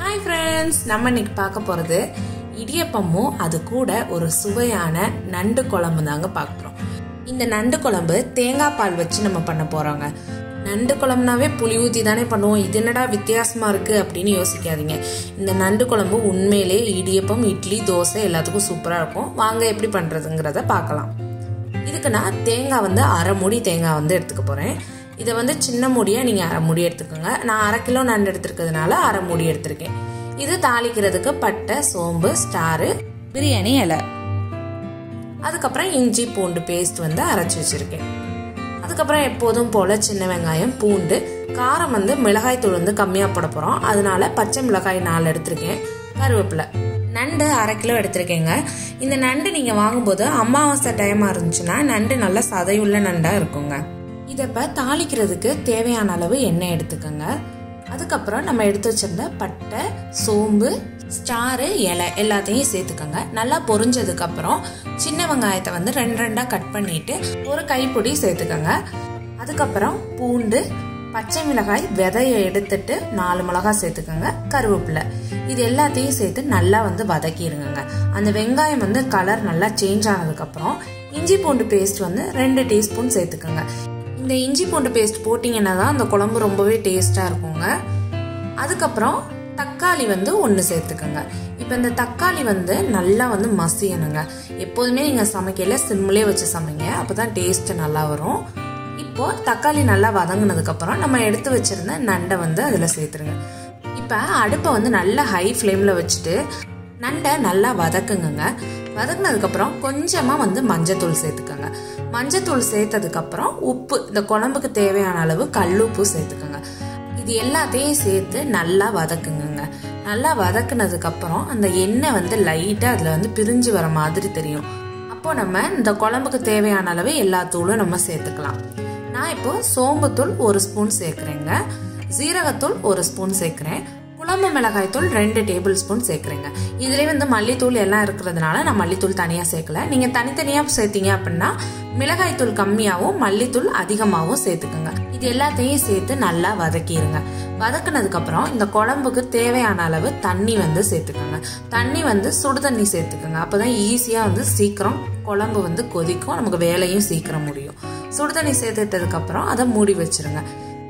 Hi friends, நம்ம இன்னைக்கு பார்க்க போறது இடியப்பமும் அது கூட ஒரு சுவையான நண்டு குழம்பு தாங்க பார்க்குறோம். இந்த நண்டு குழம்பு தேங்காய் பால் வச்சு நம்ம பண்ண போறோங்க. நண்டு குழம்புனாவே புளி ஊத்தி தானே பண்ணுவோம். இது என்னடா வித்தியாசமா இருக்கு அப்படின்னு யோசிக்காதீங்க. இந்த நண்டு குழம்பு உண்மையிலே இடியப்பம், இட்லி, தோசை எல்லாத்துக்கும் சூப்பரா இருக்கும். வாங்க எப்படி பண்றதுங்கிறத பார்க்கலாம். இதுக்கு நான் தேங்காய் அரை மூடி தேங்காய் எடுத்துக்க போறேன். இதை சின்ன மூடியா நீங்க அரை மூடி எடுத்துக்கோங்க. நான் 1/2 கிலோ நண்டு எடுத்துருக்கிறதுனால அரை மூடி எடுத்திருக்கேன். இது தாளிக்கிறதுக்கு பட்டை, சோம்பு, ஸ்டாரு, பிரியாணி இலை, அதுக்கப்புறம் இஞ்சி பூண்டு பேஸ்ட் அரைச்சி வச்சிருக்கேன். அதுக்கப்புறம் எப்போதும் போல சின்ன வெங்காயம், பூண்டு, காரம் மிளகாய் தூள் கம்மியா போட போறோம். அதனால பச்சை மிளகாய் 4 எடுத்திருக்கேன். கருவேப்பிலை, நண்டு 1/2 கிலோ எடுத்திருக்கேங்க. இந்த நண்டு நீங்க வாங்கும்போது அமாவாசை டைமா இருந்துச்சுன்னா நண்டு நல்லா சதையுள்ள நண்டா இருக்குங்க. இதை இப்ப தாளிக்கிறதுக்கு தேவையான அளவு எண்ணெய் எடுத்துக்கோங்க. அதுக்கப்புறம் நம்ம எடுத்து வச்சிருந்த பட்டை, சோம்பு, ஸ்டாரு, இலை எல்லாத்தையும் சேர்த்துக்கோங்க. நல்லா பொரிஞ்சதுக்கு அப்புறம் சின்ன வெங்காயத்தை 2 கட் பண்ணிட்டு ஒரு கைப்பிடி சேர்த்துக்கோங்க. அதுக்கப்புறம் பூண்டு, பச்சை மிளகாய் விதையை எடுத்துட்டு 4 மிளகாய் சேர்த்துக்கோங்க. கருவேப்பிலை, இது எல்லாத்தையும் சேர்த்து நல்லா வதக்கிடுங்க. அந்த வெங்காயம் கலர் நல்லா சேஞ்ச் ஆனதுக்கு அப்புறம் இஞ்சி பூண்டு பேஸ்ட் 2 டீஸ்பூன் சேர்த்துக்கோங்க. இந்த இஞ்சி பூண்டு பேஸ்ட் போட்டீங்கன்னா தான் அந்த குழம்பு ரொம்பவே டேஸ்டா இருக்குங்க. அதுக்கப்புறம் தக்காளி 1 சேர்த்துக்கோங்க. இப்போ இந்த தக்காளி நல்லா மசியணுங்க. எப்போதுமே நீங்க சமைக்கல சிம்லே வச்சு சமைங்க, அப்பதான் டேஸ்ட் நல்லா வரும். இப்போ தக்காளி நல்லா வதங்கினதுக்கு அப்புறம் நம்ம எடுத்து வச்சிருந்த நண்டை அதுல சேர்த்துருங்க. இப்ப அடுப்பை நல்லா ஹை ஃப்ளேம்ல வச்சுட்டு நண்டை நல்லா வதக்குங்க. வதக்குனதுக்கு அப்புறம் கொஞ்சமா மஞ்சத்தூள் சேர்த்துக்கோங்க. மஞ்சத்தூள் சேர்த்ததுக்கு அப்புறம் உப்பு, இந்த குழம்புக்கு தேவையான அளவு கல்லுப்பு சேர்த்துக்கோங்க. இது எல்லாத்தையும் சேர்த்து நல்லா வதக்குங்க. நல்லா வதக்குனதுக்கு அப்புறம் அந்த எண்ணெய் லைட்டா அதுல பிரிஞ்சு வர மாதிரி தெரியும். அப்போ நம்ம இந்த குழம்புக்கு தேவையான அளவு எல்லா தூளும் நம்ம சேர்த்துக்கலாம். நான் இப்போ சோம்புத்தூள் 1 ஸ்பூன் சேர்க்கிறேங்க. ஜீரகத்தூள் 1 ஸ்பூன் சேர்க்கிறேன். குழம்பு மிளகாய் தூள் 2 டேபிள் ஸ்பூன் சேர்க்கிறேங்க. இதுலயே மல்லித்தூள் எல்லாம் இருக்கிறதுனால நான் மல்லித்தூள் தனியா சேர்க்கல. நீங்க தனித்தனியா சேர்த்தீங்க அப்படின்னா மிளகாய் தூள் கம்மியாவும் மல்லித்தூள் அதிகமாவும் சேர்த்துக்கோங்க. இது எல்லாத்தையும் சேர்த்து நல்லா வதக்கிடுங்க. வதக்குனதுக்கு அப்புறம் இந்த குழம்புக்கு தேவையான அளவு தண்ணி சேர்த்துக்கோங்க. தண்ணி சுடு தண்ணி சேர்த்துக்கோங்க. அப்பதான் ஈஸியா சீக்கிரம் குழம்பு கொதிக்கும், நமக்கு வேலையும் சீக்கிரம் முடியும். சுடு தண்ணி சேர்த்துட்டதுக்கு அப்புறம் அதை மூடி வச்சிருங்க.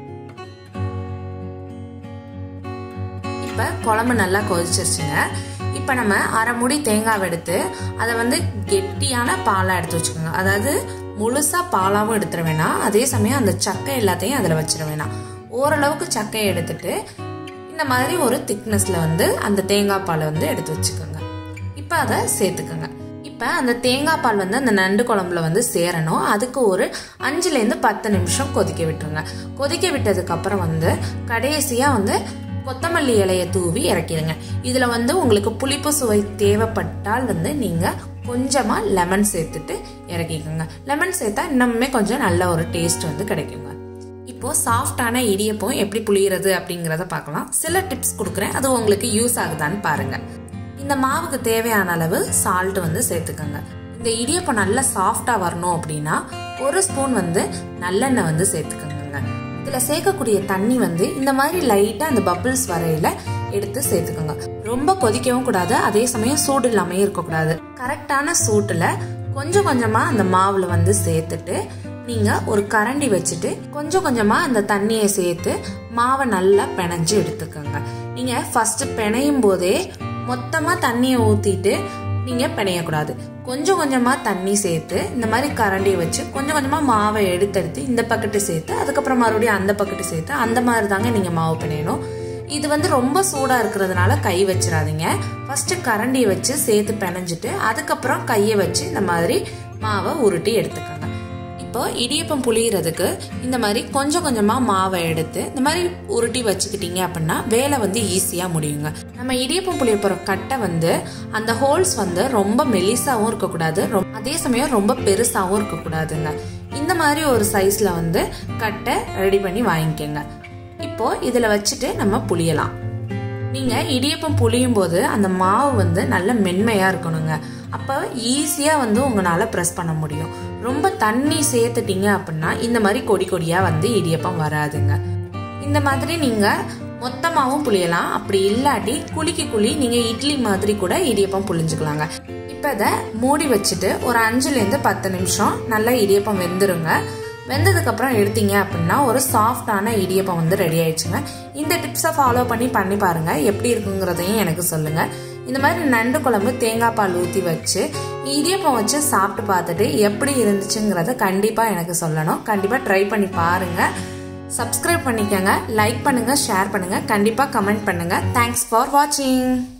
இப்ப குழம்பு நல்லா கொதிச்சிருச்சுங்க. இப்ப நம்ம அரை மூடி தேங்காய் எடுத்து அதை கெட்டியான பாலா எடுத்து வச்சுக்கோங்க. அதாவது முழுசா பாலாவும் எடுத்துட வேணாம், அதே சமயம் அந்த சக்கை எல்லாத்தையும் அதுல வச்சிட வேணாம். ஓரளவுக்கு சக்கையை எடுத்துட்டு இந்த மாதிரி ஒரு திக்னஸ்ல அந்த தேங்காய் பாலை எடுத்து வச்சுக்கோங்க. இப்ப அதை சேர்த்துக்கோங்க. இப்ப அந்த தேங்காய் பால் அந்த நண்டு குழம்புல சேரணும். அதுக்கு ஒரு 5 ல இருந்து 10 நிமிஷம் கொதிக்க விட்டுருங்க. கொதிக்க விட்டதுக்கு அப்புறம் கடைசியா கொத்தமல்லி இலையை தூவி இறக்கிடுங்க. இதுல உங்களுக்கு புளிப்பு சுவை தேவைப்பட்டால் நீங்க கொஞ்சமா லெமன் சேர்த்துட்டு இறக்கிக்கோங்க. லெமன் சேர்த்தா இன்னுமே கொஞ்சம் நல்ல ஒரு டேஸ்ட் கிடைக்குங்க. இப்போ சாஃப்டான இடியப்பம் எப்படி புளியறது அப்படிங்கறத பார்க்கலாம். சில டிப்ஸ் கொடுக்குறேன், அது உங்களுக்கு யூஸ் ஆகுதான்னு பாருங்க. இந்த மாவுக்கு தேவையான அளவு சால்ட் சேர்த்துக்கோங்க. இந்த இடியப்பம் நல்லா சாஃப்டா வரணும் அப்படின்னா 1 ஸ்பூன் நல்லெண்ணெய் சேர்த்துக்கோங்க. இதுல சேர்க்கக்கூடிய தண்ணி இந்த மாதிரி லைட்டா அந்த பபிள்ஸ் வரையில எடுத்து சேர்த்துக்கோங்க. ரொம்ப கொதிக்கவும் கூடாது, அதே சமயம் சூடு இல்லாம இருக்க கூடாது. கரெக்டான சூட்டுல கொஞ்சம் கொஞ்சமா அந்த மாவுல சேர்த்துட்டு நீங்க ஒரு கரண்டி வச்சுட்டு கொஞ்சம் கொஞ்சமா அந்த தண்ணியை சேர்த்து மாவை நல்லா பிணைஞ்சு எடுத்துக்கோங்க. நீங்க ஃபர்ஸ்ட் பிணையும் போதே மொத்தமா தண்ணியை ஊத்திட்டு நீங்க பிணையக்கூடாது. கொஞ்சம் கொஞ்சமா தண்ணி சேர்த்து இந்த மாதிரி கரண்டியை வச்சு கொஞ்சம் கொஞ்சமா மாவை எடுத்து இந்த பக்கெட்டு சேர்த்து அதுக்கப்புறம் மறுபடியும் அந்த பக்கெட்டு சேர்த்து அந்த மாதிரி தாங்க நீங்க மாவு பிணையணும். இது ரொம்ப சூடா இருக்கிறதுனால கை வச்சிடாதீங்க. ஃபர்ஸ்ட் கரண்டியை வச்சு சேர்த்து பிணைஞ்சிட்டு அதுக்கப்புறம் கையை வச்சு இந்த மாதிரி மாவை உருட்டி எடுத்துக்கோங்க. இப்போ இடியப்பம் புளியறதுக்கு இந்த மாதிரி கொஞ்சம் கொஞ்சமா மாவை எடுத்து இந்த மாதிரி உருட்டி வச்சுக்கிட்டீங்க அப்படின்னா வேலை ஈஸியா முடியுங்க. நம்ம இடியப்பம் புளிய போற கட்டை அந்த ஹோல்ஸ் ரொம்ப மெலிசாவும் இருக்கக்கூடாது, அதே சமயம் ரொம்ப பெருசாவும் இருக்கக்கூடாதுங்க. இந்த மாதிரி ஒரு சைஸ்ல கட்டை ரெடி பண்ணி வாங்கிக்கோங்க. இப்போ இதுல வச்சுட்டு நம்ம புளியலாம். நீங்க இடியப்பம் புளியும் போது அந்த மாவு நல்ல மென்மையா இருக்கணுங்க. அப்ப ஈஸியா உங்களால பிரஸ் பண்ண முடியும். ரொம்ப தண்ணி சேர்த்துட்டீங்க அப்படின்னா இந்த மாதிரி கொடி கொடியா இடியப்பம் வராதுங்க. இந்த மாதிரி நீங்க மொத்தமாகவும் புளியலாம். அப்படி இல்லாட்டி குழி நீங்கள் இட்லி மாதிரி கூட இடியப்பம் புளிஞ்சுக்கலாங்க. இப்போ இதை மூடி வச்சுட்டு ஒரு 5லேருந்து 10 நிமிஷம் நல்லா இடியப்பம் வெந்துருங்க. வெந்ததுக்கப்புறம் எடுத்தீங்க அப்படின்னா ஒரு சாஃப்டான இடியப்பம் வந்து ரெடி ஆயிடுச்சுங்க. இந்த டிப்ஸை ஃபாலோ பண்ணி பாருங்க, எப்படி இருக்குங்கிறதையும் எனக்கு சொல்லுங்க. இந்த மாதிரி நண்டு குழம்பு தேங்காய் பால் ஊற்றி வச்சு இடியப்பம் வச்சு சாப்பிட்டு பார்த்துட்டு எப்படி இருந்துச்சுங்கிறத கண்டிப்பாக எனக்கு சொல்லணும். கண்டிப்பாக ட்ரை பண்ணி பாருங்க. சப்ஸ்கிரைப் பண்ணிக்கோங்க, லைக் பண்ணுங்க, ஷேர் பண்ணுங்க, கண்டிப்பாக கமெண்ட் பண்ணுங்க. தேங்க்ஸ் ஃபார் வாட்சிங்.